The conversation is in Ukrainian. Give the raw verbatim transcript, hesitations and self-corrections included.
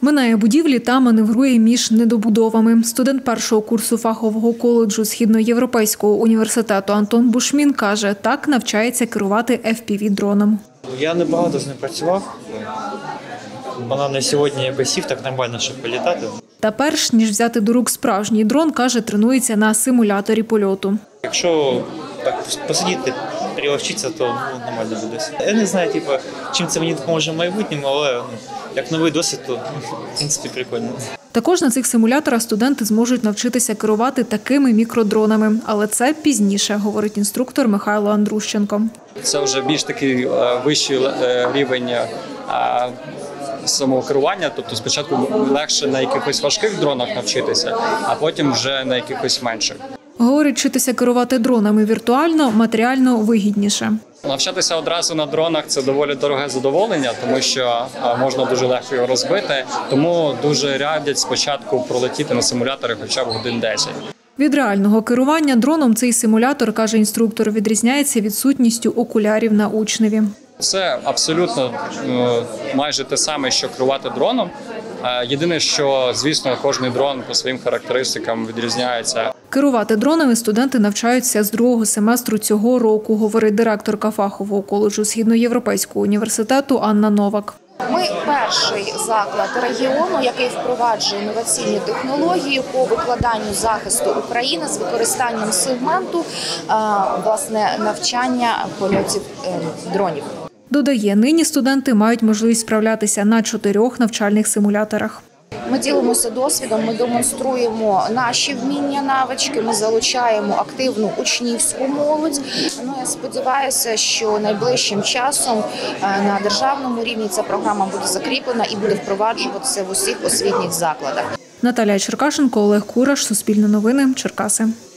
Минає будівлі та маневрує між недобудовами. Студент першого курсу фахового коледжу Східноєвропейського університету Антон Бушмін каже, так навчається керувати еф пі ві-дроном. Я небагато з ним працював. Вона на сьогодні якби сів так нормально, щоб політати. Та перш ніж взяти до рук справжній дрон, каже, тренується на симуляторі польоту. Якщо так посидіти, приловчитися, то ну, нормально буде. Я не знаю, типу, чим це мені допоможе в майбутньому, але ну, як новий досвід, то в принципі прикольно. Також на цих симуляторах студенти зможуть навчитися керувати такими мікродронами. Але це пізніше, говорить інструктор Михайло Андрущенко. Це вже більш такий вищий рівень самого керування. Тобто спочатку легше на якихось важких дронах навчитися, а потім вже на якихось менших. Говорить, вчитися керувати дронами віртуально, матеріально вигідніше. Навчатися одразу на дронах – це доволі дороге задоволення, тому що можна дуже легко його розбити. Тому дуже радять спочатку пролетіти на симуляторі хоча б годин десять. Від реального керування дроном цей симулятор, каже інструктор, відрізняється відсутністю окулярів на учневі. Це абсолютно майже те саме, що керувати дроном. Єдине, що, звісно, кожен дрон по своїм характеристикам відрізняється. Керувати дронами студенти навчаються з другого семестру цього року, говорить директорка фахового коледжу Східноєвропейського університету Анна Новак. Ми перший заклад регіону, який впроваджує інноваційні технології по викладанню захисту України з використанням сегменту власне навчання польотів дронів. Додає, нині студенти мають можливість справлятися на чотирьох навчальних симуляторах. Ми ділимося досвідом, ми демонструємо наші вміння, навички, ми залучаємо активну учнівську молодь. Ну, я сподіваюся, що найближчим часом на державному рівні ця програма буде закріплена і буде впроваджуватися в усіх освітніх закладах. Наталія Черкашенко, Олег Кураш, Суспільне новини, Черкаси.